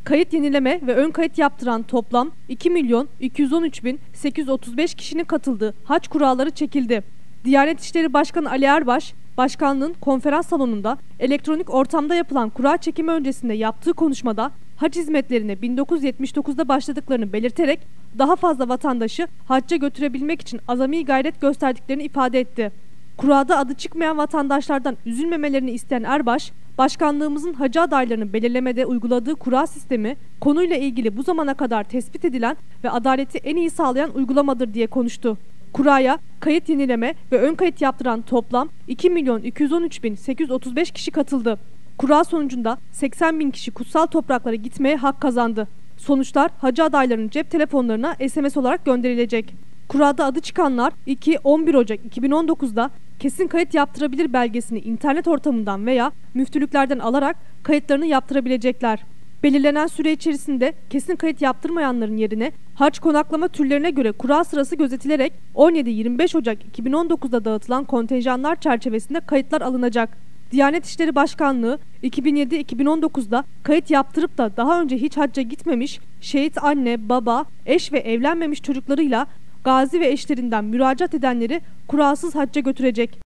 kayıt yenileme ve ön kayıt yaptıran toplam 2.213.835 kişinin katıldığı hac kuralları çekildi. Diyanet İşleri Başkanı Ali Erbaş, başkanlığın konferans salonunda elektronik ortamda yapılan kura çekimi öncesinde yaptığı konuşmada hac hizmetlerine 1979'da başladıklarını belirterek daha fazla vatandaşı hacca götürebilmek için azami gayret gösterdiklerini ifade etti. Kurada adı çıkmayan vatandaşlardan üzülmemelerini isteyen Erbaş, başkanlığımızın hacı adaylarını belirlemede uyguladığı kura sistemi konuyla ilgili bu zamana kadar tespit edilen ve adaleti en iyi sağlayan uygulamadır diye konuştu. Kuraya kayıt yenileme ve ön kayıt yaptıran toplam 2.213.835 kişi katıldı. Kura sonucunda 80.000 kişi kutsal topraklara gitmeye hak kazandı. Sonuçlar hacı adaylarının cep telefonlarına SMS olarak gönderilecek. Kurada adı çıkanlar 2-11 Ocak 2019'da kesin kayıt yaptırabilir belgesini internet ortamından veya müftülüklerden alarak kayıtlarını yaptırabilecekler. Belirlenen süre içerisinde kesin kayıt yaptırmayanların yerine hac konaklama türlerine göre kura sırası gözetilerek 17-25 Ocak 2019'da dağıtılan kontenjanlar çerçevesinde kayıtlar alınacak. Diyanet İşleri Başkanlığı 2007-2019'da kayıt yaptırıp da daha önce hiç hacca gitmemiş, şehit anne, baba, eş ve evlenmemiş çocuklarıyla gazi ve eşlerinden müracaat edenleri kurasız hacca götürecek.